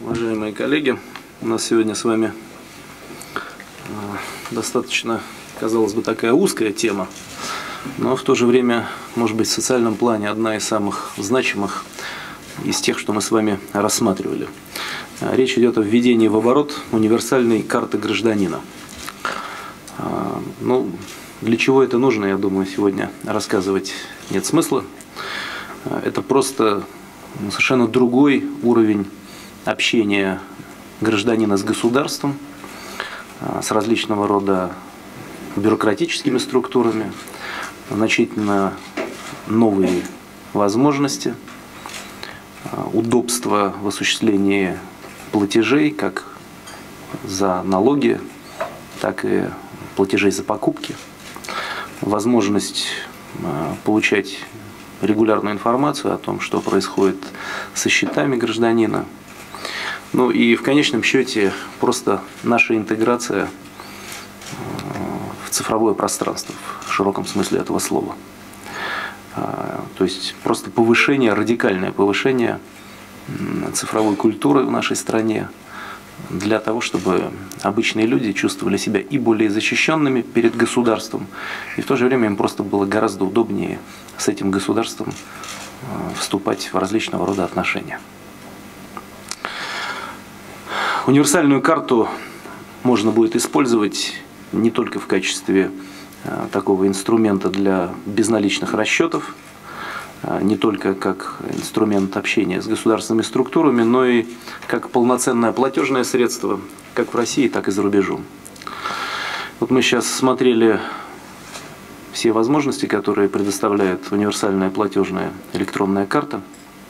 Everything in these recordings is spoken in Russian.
Уважаемые коллеги, у нас сегодня с вами достаточно, казалось бы, такая узкая тема, но в то же время, может быть, в социальном плане одна из самых значимых из тех, что мы с вами рассматривали. Речь идет о введении в оборот универсальной карты гражданина. Ну, для чего это нужно, я думаю, сегодня рассказывать нет смысла. Это просто совершенно другой уровень общения гражданина с государством, с различного рода бюрократическими структурами, значительно новые возможности, удобства в осуществлении платежей как за налоги, так и платежей за покупки, возможность получать регулярную информацию о том, что происходит со счетами гражданина. Ну и в конечном счете просто наша интеграция в цифровое пространство в широком смысле этого слова. То есть просто повышение, радикальное повышение цифровой культуры в нашей стране для того, чтобы обычные люди чувствовали себя и более защищенными перед государством, и в то же время им просто было гораздо удобнее с этим государством вступать в различного рода отношения. Универсальную карту можно будет использовать не только в качестве такого инструмента для безналичных расчетов, не только как инструмент общения с государственными структурами, но и как полноценное платежное средство, как в России, так и за рубежом. Вот мы сейчас смотрели все возможности, которые предоставляет универсальная платежная электронная карта.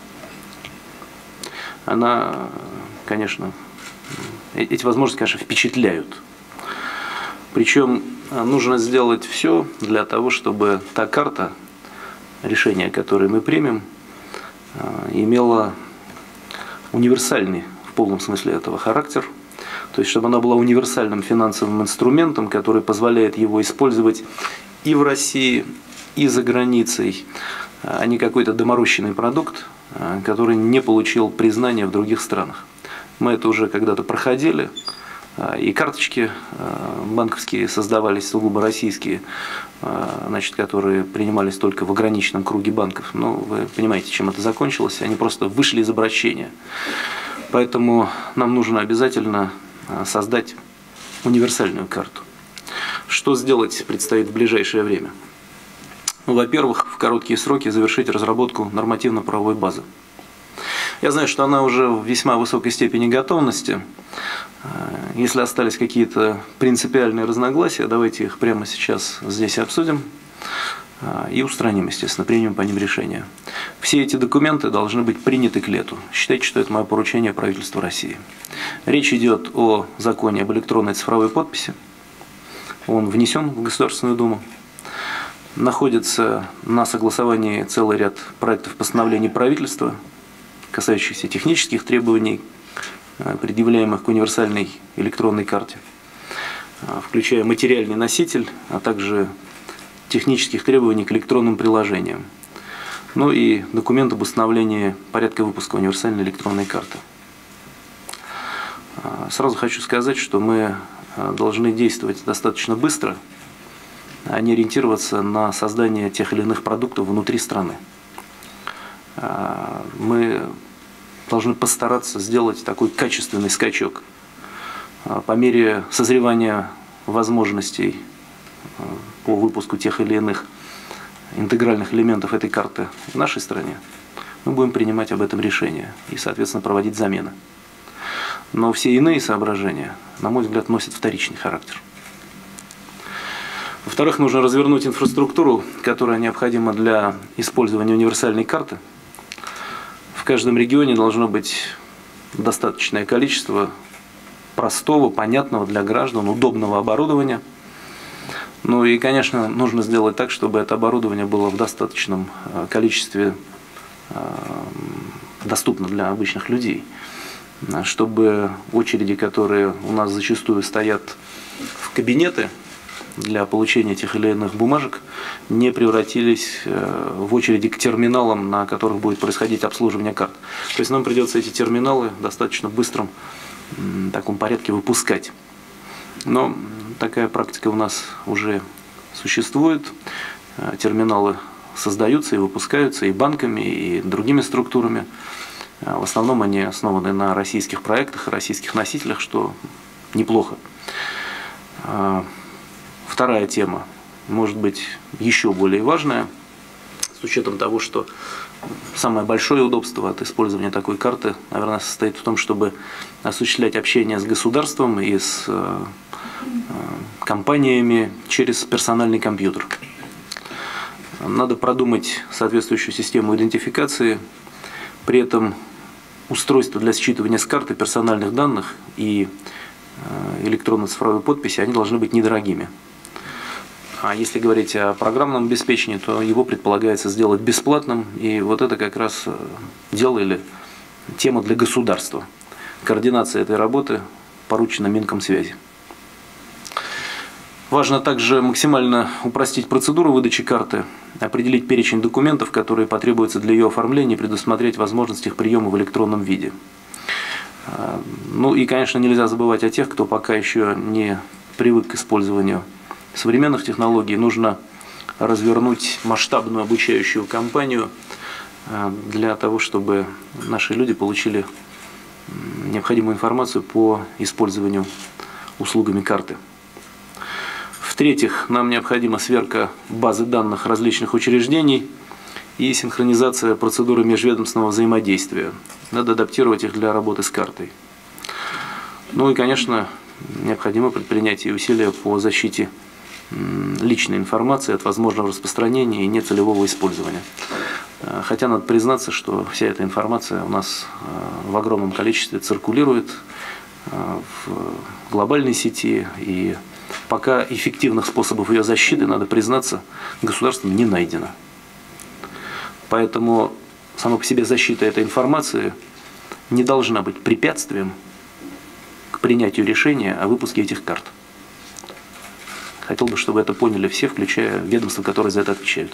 Она, конечно, эти возможности, конечно, впечатляют. Причем нужно сделать все для того, чтобы та карта, решение, которое мы примем, имела универсальный в полном смысле этого характер. То есть, чтобы она была универсальным финансовым инструментом, который позволяет его использовать и в России, и за границей, а не какой-то доморощенный продукт, который не получил признания в других странах. Мы это уже когда-то проходили, и карточки банковские создавались сугубо российские, значит, которые принимались только в ограниченном круге банков. Но вы понимаете, чем это закончилось, они просто вышли из обращения. Поэтому нам нужно обязательно создать универсальную карту. Что сделать предстоит в ближайшее время? Ну, во-первых, в короткие сроки завершить разработку нормативно-правовой базы. Я знаю, что она уже в весьма высокой степени готовности. Если остались какие-то принципиальные разногласия, давайте их прямо сейчас здесь обсудим и устраним, естественно, примем по ним решение. Все эти документы должны быть приняты к лету. Считайте, что это мое поручение правительству России. Речь идет о законе об электронной цифровой подписи. Он внесен в Государственную Думу. Находится на согласовании целый ряд проектов постановлений правительства, касающихся технических требований, предъявляемых к универсальной электронной карте, включая материальный носитель, а также технических требований к электронным приложениям. Ну и документ об установлении порядка выпуска универсальной электронной карты. Сразу хочу сказать, что мы должны действовать достаточно быстро, а не ориентироваться на создание тех или иных продуктов внутри страны. Мы должны постараться сделать такой качественный скачок по мере созревания возможностей по выпуску тех или иных интегральных элементов этой карты в нашей стране. Мы будем принимать об этом решение и, соответственно, проводить замены. Но все иные соображения, на мой взгляд, носят вторичный характер. Во-вторых, нужно развернуть инфраструктуру, которая необходима для использования универсальной карты. В каждом регионе должно быть достаточное количество простого, понятного для граждан, удобного оборудования. Ну и, конечно, нужно сделать так, чтобы это оборудование было в достаточном количестве доступно для обычных людей. Чтобы очереди, которые у нас зачастую стоят в кабинеты для получения тех или иных бумажек не превратились в очереди к терминалам, на которых будет происходить обслуживание карт. То есть нам придется эти терминалы в достаточно быстром таком порядке выпускать. Но такая практика у нас уже существует. Терминалы создаются и выпускаются и банками, и другими структурами. В основном они основаны на российских проектах, российских носителях, что неплохо. Вторая тема, может быть, еще более важная, с учетом того, что самое большое удобство от использования такой карты, наверное, состоит в том, чтобы осуществлять общение с государством и с компаниями через персональный компьютер. Надо продумать соответствующую систему идентификации, при этом устройства для считывания с карты персональных данных и электронно-цифровой подписи, они должны быть недорогими. А если говорить о программном обеспечении, то его предполагается сделать бесплатным, и вот это как раз дело или тема для государства. Координация этой работы поручена Минкомсвязи. Важно также максимально упростить процедуру выдачи карты, определить перечень документов, которые потребуются для ее оформления, и предусмотреть возможность их приема в электронном виде. Ну и, конечно, нельзя забывать о тех, кто пока еще не привык к использованию современных технологий. Нужно развернуть масштабную обучающую кампанию для того, чтобы наши люди получили необходимую информацию по использованию услугами карты. В-третьих, нам необходима сверка базы данных различных учреждений и синхронизация процедуры межведомственного взаимодействия. Надо адаптировать их для работы с картой. Ну и, конечно, необходимо предпринять и усилия по защите личной информации от возможного распространения и нецелевого использования. Хотя надо признаться, что вся эта информация у нас в огромном количестве циркулирует в глобальной сети, и пока эффективных способов ее защиты, надо признаться, государством не найдено. Поэтому сама по себе защита этой информации не должна быть препятствием к принятию решения о выпуске этих карт. Хотел бы, чтобы это поняли все, включая ведомства, которые за это отвечают.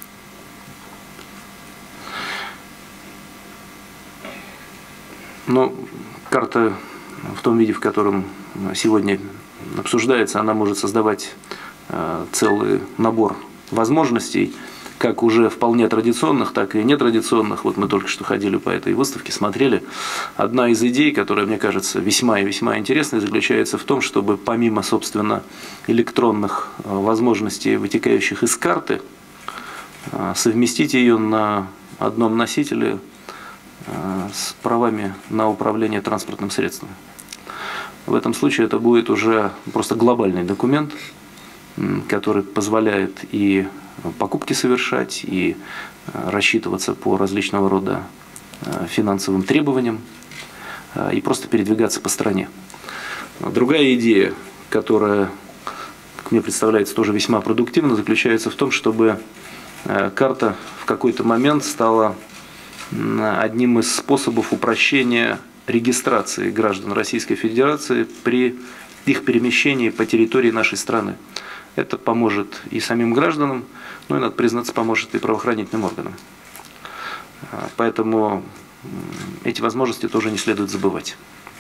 Но карта в том виде, в котором сегодня обсуждается, она может создавать целый набор возможностей, как уже вполне традиционных, так и нетрадиционных. Вот мы только что ходили по этой выставке, смотрели. Одна из идей, которая, мне кажется, весьма и весьма интересной, заключается в том, чтобы помимо, собственно, электронных возможностей, вытекающих из карты, совместить ее на одном носителе с правами на управление транспортным средством. В этом случае это будет уже просто глобальный документ, который позволяет и покупки совершать, и рассчитываться по различного рода финансовым требованиям, и просто передвигаться по стране. Другая идея, которая, как мне представляется, тоже весьма продуктивна, заключается в том, чтобы карта в какой-то момент стала одним из способов упрощения регистрации граждан Российской Федерации при их перемещении по территории нашей страны. Это поможет и самим гражданам, ну и, надо признаться, поможет и правоохранительным органам. Поэтому эти возможности тоже не следует забывать.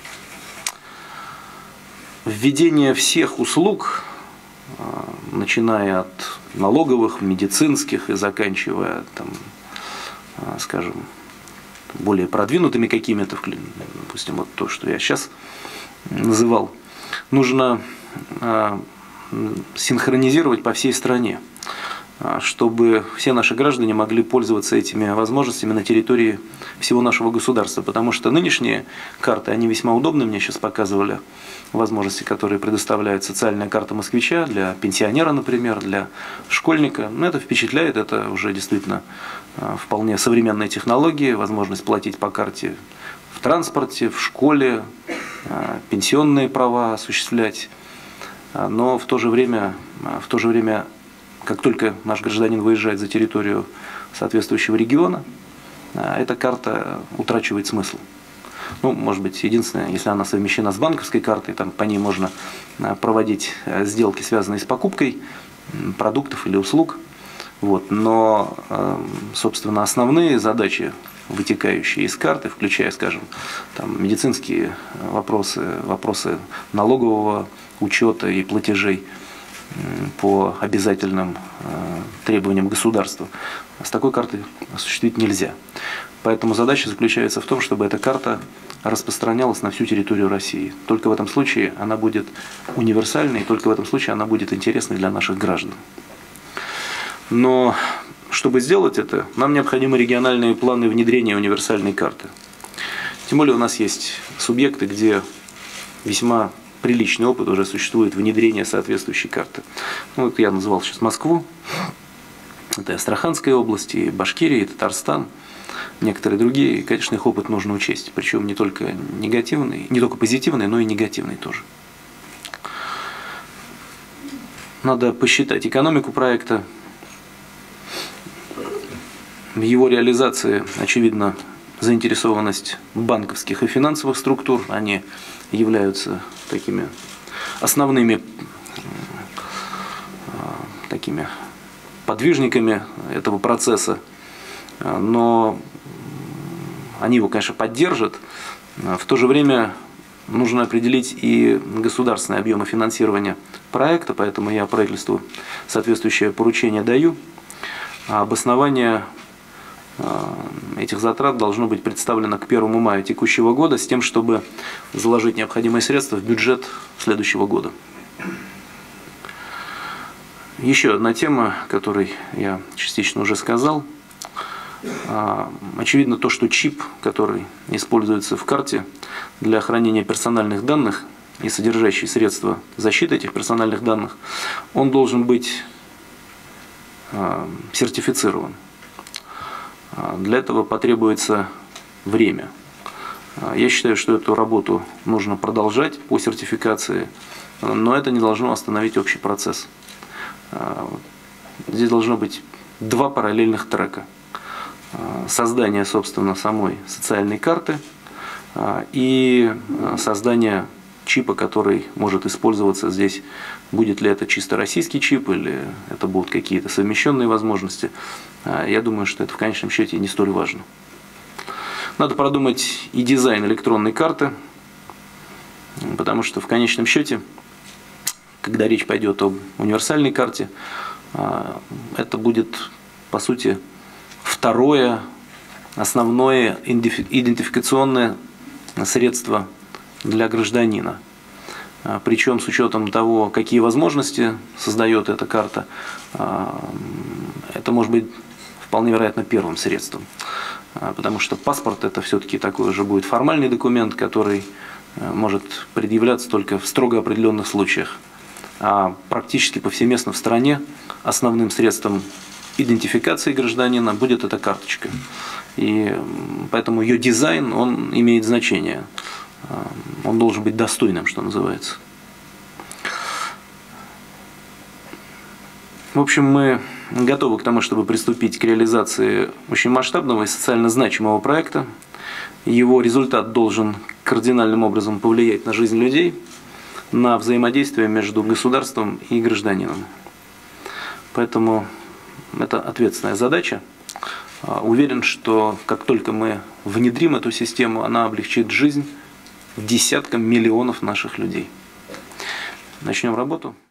Введение всех услуг, начиная от налоговых, медицинских и заканчивая, там, скажем, более продвинутыми какими-то, допустим, вот то, что я сейчас называл, нужно синхронизировать по всей стране, чтобы все наши граждане могли пользоваться этими возможностями на территории всего нашего государства. Потому что нынешние карты, они весьма удобны, мне сейчас показывали возможности, которые предоставляет социальная карта москвича для пенсионера, например, для школьника. Но это впечатляет, это уже действительно вполне современные технологии, возможность платить по карте в транспорте, в школе, пенсионные права осуществлять. Но в то же время, как только наш гражданин выезжает за территорию соответствующего региона, эта карта утрачивает смысл. Ну, может быть, единственное, если она совмещена с банковской картой, там по ней можно проводить сделки, связанные с покупкой продуктов или услуг. Вот. Но, собственно, основные задачи, вытекающие из карты, включая, скажем, там, медицинские вопросы, вопросы налогового учета и платежей по обязательным требованиям государства, с такой картой осуществить нельзя. Поэтому задача заключается в том, чтобы эта карта распространялась на всю территорию России. Только в этом случае она будет универсальной, и только в этом случае она будет интересной для наших граждан. Но чтобы сделать это, нам необходимы региональные планы внедрения универсальной карты. Тем более у нас есть субъекты, где весьма приличный опыт уже существует внедрения соответствующей карты. Ну, вот я называл сейчас Москву, это и Астраханская область, и Башкирия, и Татарстан, некоторые другие. И, конечно, их опыт нужно учесть, причем не только негативный, не только позитивный, но и негативный тоже. Надо посчитать экономику проекта. В его реализации, очевидно, заинтересованность банковских и финансовых структур. Они являются такими основными подвижниками этого процесса. Но они его, конечно, поддержат. В то же время нужно определить и государственные объемы финансирования проекта, поэтому я правительству соответствующее поручение даю. А обоснование этих затрат должно быть представлено к 1 мая текущего года с тем, чтобы заложить необходимые средства в бюджет следующего года. Еще одна тема, о которой я частично уже сказал. Очевидно то, что чип, который используется в карте для хранения персональных данных и содержащий средства защиты этих персональных данных, он должен быть сертифицирован. Для этого потребуется время. Я считаю, что эту работу нужно продолжать по сертификации, но это не должно остановить общий процесс. Здесь должно быть два параллельных трека. Создание, собственно, самой социальной карты и создание чипа, который может использоваться здесь. Будет ли это чисто российский чип или это будут какие-то совмещенные возможности. Я думаю, что это в конечном счете не столь важно. Надо продумать и дизайн электронной карты, потому что в конечном счете, когда речь пойдет об универсальной карте, это будет, по сути, второе основное идентификационное средство для гражданина. Причем с учетом того, какие возможности создает эта карта, это может быть вполне вероятно первым средством. Потому что паспорт это все-таки такой уже будет формальный документ, который может предъявляться только в строго определенных случаях. А практически повсеместно в стране основным средством идентификации гражданина будет эта карточка. И поэтому ее дизайн, он имеет значение. Он должен быть достойным, что называется. В общем, мы готовы к тому, чтобы приступить к реализации очень масштабного и социально значимого проекта. Его результат должен кардинальным образом повлиять на жизнь людей, на взаимодействие между государством и гражданином. Поэтому это ответственная задача. Уверен, что как только мы внедрим эту систему, она облегчит жизнь десяткам миллионов наших людей. Начнем работу.